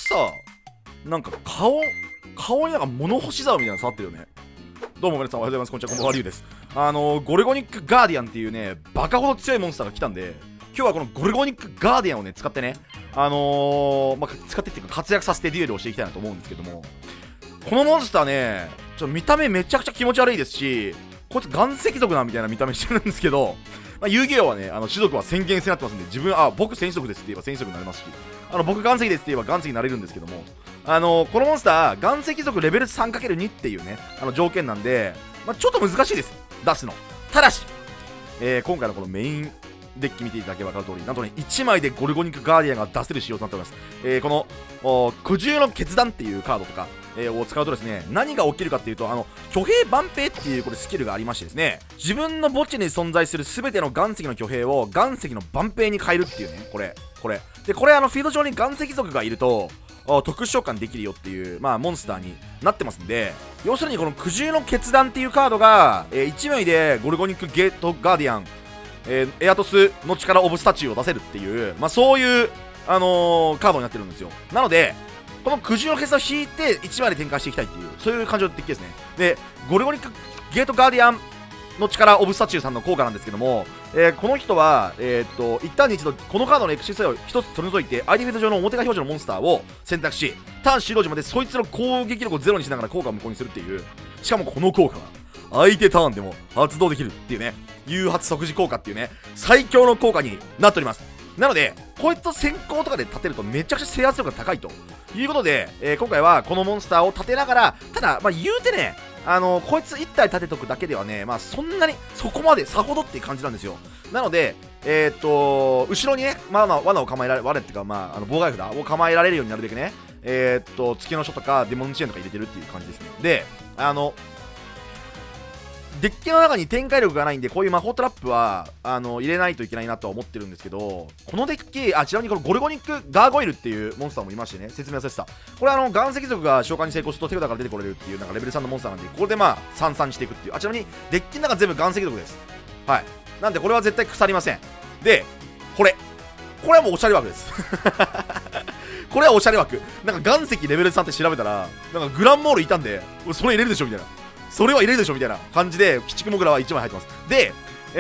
さ、なんか顔になんか物干し竿みたいなの触ってるよね。どうも皆さんおはようございます。こんにちは、こんばんは、リュウです。ゴルゴニックガーディアンっていうね、バカほど強いモンスターが来たんで、今日はこのゴルゴニックガーディアンをね、使ってね、使ってっていうか活躍させてデュエルをしていきたいなと思うんですけども、このモンスターね、見た目めちゃくちゃ気持ち悪いですし、こいつ岩石族なみたいな見た目してるんですけど、遊戯王はね、種族は宣言制になってますんで、僕戦士族ですって言えば戦士族になれますし、僕岩石ですって言えば岩石になれるんですけども、このモンスター、岩石族レベル 3×2 っていうね、条件なんで、ちょっと難しいです、出すの。ただし、今回のこのメインデッキ見ていただければ分かる通り、なんとね、1枚でゴルゴニックガーディアンが出せる仕様となっております。この苦渋の決断っていうカードとか、を使うとですね、何が起きるかっていうと、挙兵万兵っていうこれスキルがありましてですね、自分の墓地に存在する全ての岩石の挙兵を岩石の万兵に変えるっていうね、これで、これフィールド上に岩石族がいると特殊召喚できるよっていう、モンスターになってますんで、要するにこの苦渋の決断っていうカードが、1枚でゴルゴニックゲートガーディアン、エアトスの力オブスタチューを出せるっていう、そういう、カードになってるんですよ。なのでこの苦渋の決断を引いて1枚で展開していきたいっていう、そういう感情的ですね。で、ゴルゴニックゲートガーディアンの力オブスタチューさんの効果なんですけども、この人は、一旦に一度このカードの XC 作用を1つ取り除いて相手フィールド上の表側表示のモンスターを選択し、ターン終了時までそいつの攻撃力をゼロにしながら効果を無効にするっていう、しかもこの効果が相手ターンでも発動できるっていうね、誘発即時効果っていうね、最強の効果になっております。なのでこいつと先行とかで立てるとめちゃくちゃ制圧力が高いということで、今回はこのモンスターを立てながら、ただ言うてね、こいつ1体立てとくだけではね、そんなにそこまでさほどっていう感じなんですよ。なので後ろにね、罠を構えられ、罠っていうか妨害札を構えられるようになるべくね、月の書とかデモンチェーンとか入れてるっていう感じですね。で、デッキの中に展開力がないんで、こういう魔法トラップは入れないといけないなとは思ってるんですけど、このデッキ、ちなみにこのゴルゴニックガーゴイルっていうモンスターもいましてね、説明させてた。これ岩石族が召喚に成功すると手札から出てこれるっていう、なんかレベル3のモンスターなんで、これで33にしていくっていう。ちなみにデッキの中全部岩石族です。はい。なんでこれは絶対腐りません。で、これはもうおしゃれ枠です。これはおしゃれ枠。なんか岩石レベル3って調べたら、なんかグランモールいたんで、それ入れるでしょみたいな。それは入れるでしょみたいな感じで、鬼畜モグラは1枚入ってます。で、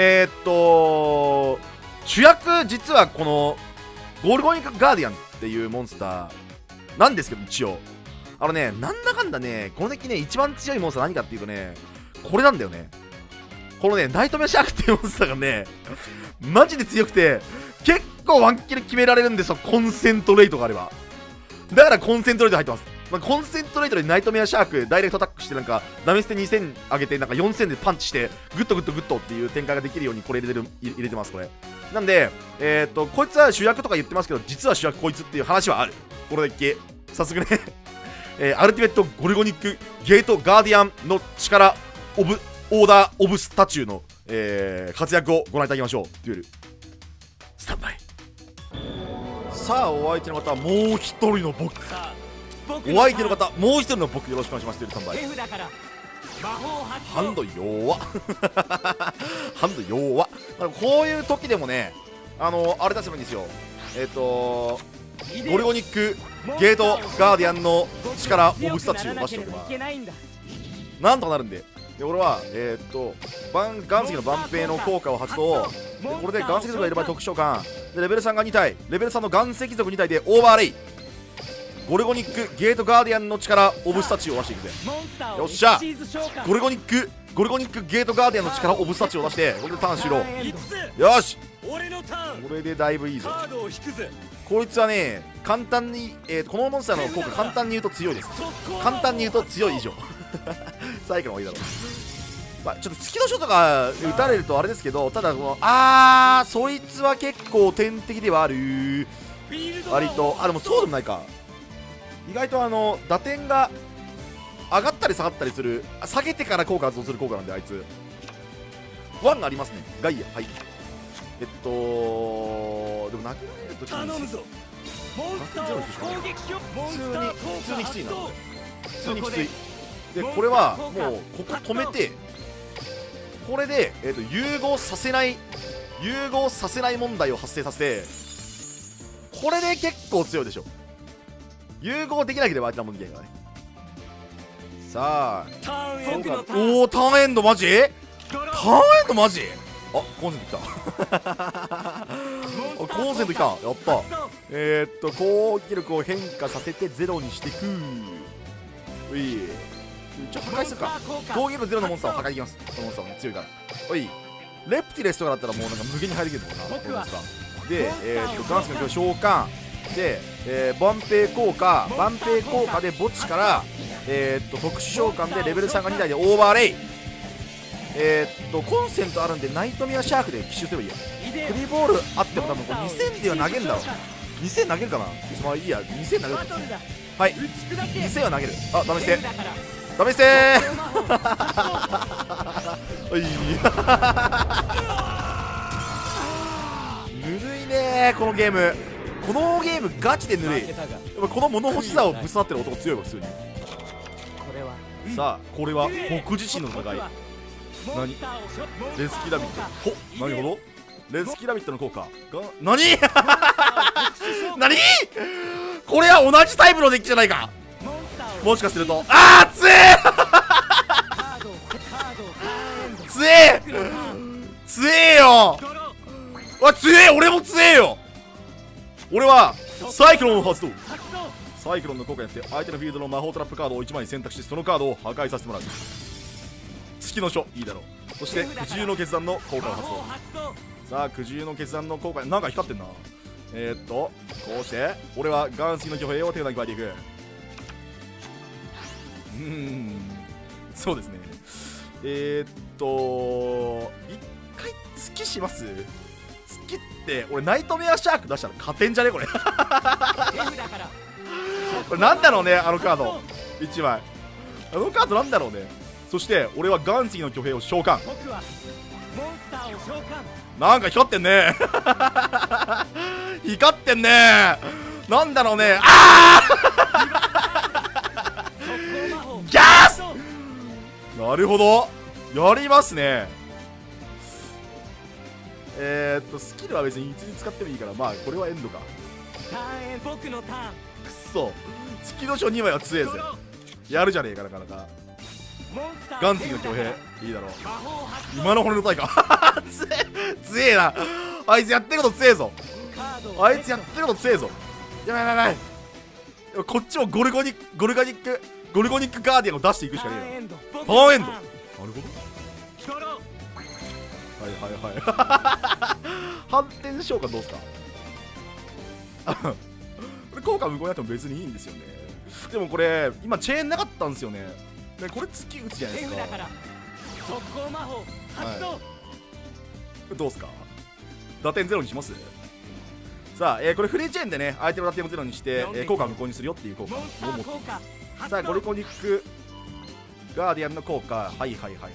主役、実はこのゴルゴニックガーディアンっていうモンスターなんですけど、一応なんだかんだね、このデッキね、一番強いモンスター何かっていうとね、これなんだよね。このね、ナイトメアシャークっていうモンスターがね、マジで強くて、結構ワンキル決められるんですよ、コンセントレートがあれば。だからコンセントレート入ってます。コンセントレートでナイトメアシャークダイレクトアタックして、なんかダメ捨て2000上げて、なんか4000でパンチしてグッとグッとグッとっていう展開ができるようにこれ入れてます。これなんでこいつは主役とか言ってますけど、実は主役こいつっていう話はある。このデッキ早速ねアルティメットゴルゴニックゲートガーディアンの力オーダーオブスタチューの、活躍をご覧いただきましょう。デュエルスタンバイ。さあ、お相手の方はもう一人の僕。お相手の方、もう一人の僕、よろしくお願いします。デュエルスタンバイ。ハンド弱っハンド弱っ。こういう時でもね、あれ出せばいいんですよ。ゴルゴニックゲートガーディアンの力オブスタチューを出しておけばなんとかなるんで。で、俺は岩石の万兵の効果を発動。で、これで岩石族がいる場合特殊召喚で、レベル3が2体、レベル3の岩石族2体でオーバーレイ。ゴルゴニックゲートガーディアンの力オブスタチューを出していくぜ。よっしゃ、ゴルゴニックゲートガーディアンの力オブスタチューを出して、これでターン終了。よし、これでだいぶいいぞ。こいつはね、簡単に、このモンスターの効果簡単に言うと強いです。簡単に言うと強い以上最後の方がいいだろう。ちょっと月の書とか打たれるとあれですけど、ただこのそいつは結構天敵ではある。割とでもそうでもないか。意外と打点が上がったり下がったりする、下げてから効果発動する効果なんで、あいつワンがありますね。ガイア、はい。でも殴られるときに普通にきついな。普通にきつい。で、これはもうここ止めて、これで、融合させない問題を発生させて、これで結構強いでしょ。 融合できなければ相手のもんできないからね。さあターンエンドのおお、ターンエンドマジ？ターンエンドマジ？あ、コンセント来たコンセント来た。やった攻撃力を変化させてゼロにしていく。おい、ちょっと破壊するか。攻撃力ゼロのモンスターを破壊できます。このモンスターも、ね、強いから。おい、レプティレスとかだったらもうなんか無限に入りきるもんな、このモンスターで。ガンスの今日召喚で、万兵効果で墓地から、特殊召喚でレベル3が2台でオーバーレイ。コンセントあるんでナイトミアシャークで奇襲すればいいよ。クリボールあっても多分これ2000では投げるんだろう。2000投げるかな。まあいいや、2000投げる。はい、2000は投げる。あ、ダメして、ダメしておいぬるいねー、このゲーム。このゲームガチでぬるい。やっぱこの物欲しさをぶつかってる男強いわ、普通に。さあ、これは僕自身の戦い。何？レスキラビット。ほ、なるほど。レスキラビットの効果が何何これは同じタイプのデッキじゃないか。もしかすると、あー、強え強え強えよ。わ、強え。俺も強えよ。俺はサイクロンを発動。サイクロンの効果によって相手のフィールドの魔法トラップカードを1枚選択し、そのカードを破壊させてもらう。月の書、いいだろう。そして苦渋の決断の効果を発動。さあ、苦渋の決断の効果、なんか光ってんな。こうして俺はガンスキの挙兵を手札に加えていく。そうですね。一回月します。月って俺ナイトメアシャーク出したら勝てんじゃねこれこれなんだろうね、あのカード1枚。あのカードなんだろうね。そして俺はガンツキの挙兵を召喚。なんか光ってんね光ってんね。なんだろうね。あーギャース。なるほど、やりますね。スキルは別にいつに使ってもいいから、まあこれはエンドか。僕のターン。くっそ、月の書2枚は強えぜ。やるじゃねえか、なかなか。ガンツキの挙兵いいだろう。今の骨の体か強えな。あいつやってること強えぞ。あいつやってること強えぞ。やばいやばいやばい。こっちもゴルゴニックガーディアンを出していくしかねえな。パワーエンド。なるほど。はいはいはい反転召喚どうすかこれ効果無効になっても別にいいんですよね。でもこれ今チェーンなかったんですよね。でこれ月打つじゃないですか。はい、どうすか。打点ゼロにします。さあ、これフリーチェーンでね相手の打点をゼロにして、効果を無効にするよっていう効果を持っています。さあ、ゴリコニックガーディアンの効果、はいはいはいはい。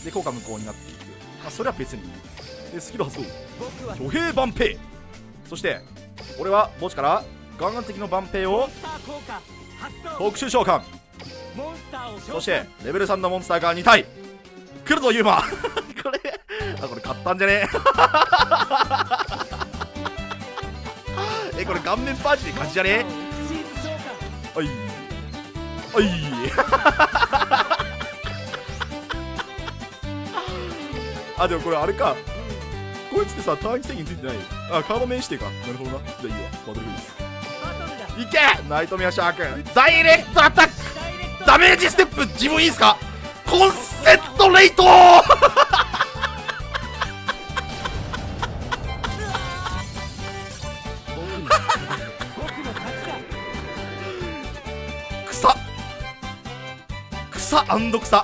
で効果無効になっていく。まあ、それは別に。でスキル発動、挙兵万兵。そして俺は墓地からガンガン的の万兵を特殊召喚。そしてレベル3のモンスターが2体来るぞユーマこれ買ったんじゃねこれ顔面パーチで勝ちじゃねおいおいでもこれあれか、こいつってさターン制限ついてない。カード名指定か。なるほどな。じゃあいいわ、バトルフェイスいけ。ナイトメアシャークダイレクトアタックダメージステップ。自分いいっすか。コンセントレイト草草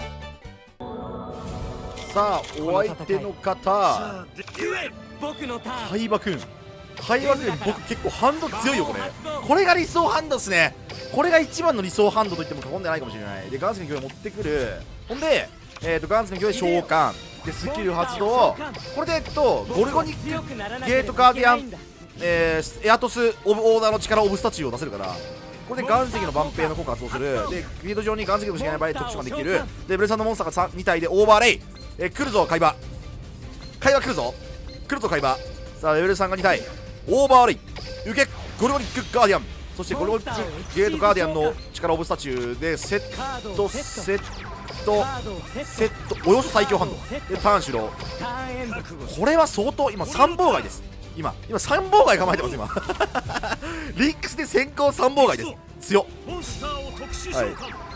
さあ、お相手の方海馬くん僕結構ハンド強いよ。これが理想ハンドっすね。これが一番の理想ハンドと言っても過言ではないかもしれない。でガンスキの挙手持ってくる。ほんでガンスキの挙手召喚でスキル発動。これでゴルゴニックゲートガーディアンエアトスオブオーダーの力オブスタチューを出せるから、これで岩石の万兵の効果を発動する。でフィールド上に岩石の不思議な場合特殊ができる。でレベル3のモンスターが2体でオーバーレイ。来るぞ海馬来るぞ海馬。さあレベル3が2体オーバーレイ受けゴルゴニックガーディアンそしてゴルゴニックゲートガーディアンの力オブスタチューでセットおよそ最強ハンドでターンシュロー。これは相当今3妨害です。今3妨害構えてます今リンクスで先行3妨害です。強っ。はい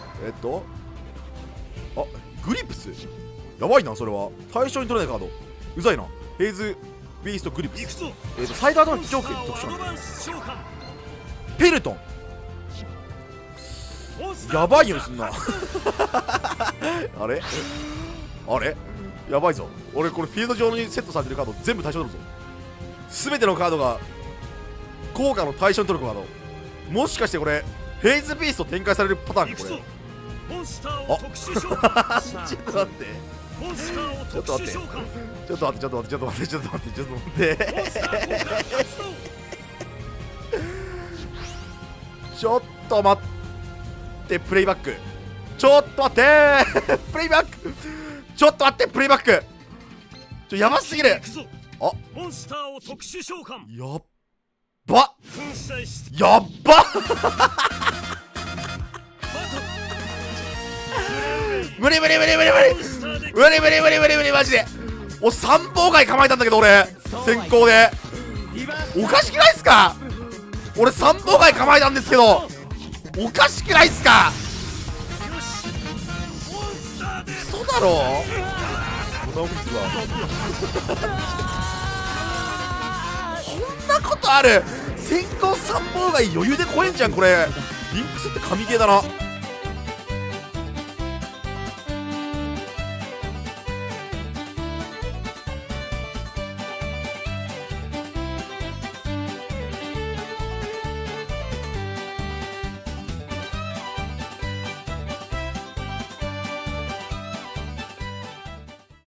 あ、グリプスやばいな。それは対象に取れないカードうざいな。ヘイズビーストグリプスサイドアドの条件特殊なんだ。ペルトンやばいよすんなあれやばいぞ。俺これフィールド上にセットされてるカード全部対象取るぞ。全てのカードが効果の対象に取るカード。もしかしてこれヘイズビースト展開されるパターンかこれ。あちょっと待ってちょっと待ってちょっと待ってちょっと待ってちょっと待ってちょっと待ってちょっと待ってちょっと待ってプレイバックちょっと待ってプレイバックちょっと待ってプレイバックやばすぎる。あやっばやっば無理無理無理無理無理無理無理無理無理無理無理マジで。お3妨害構えたんだけど俺先行でおかしくないっすか。俺3妨害構えたんですけどおかしくないっすか。嘘だろこんなことある。先行3妨害余裕で超えんじゃんこれ。リンクスって神ゲーだな。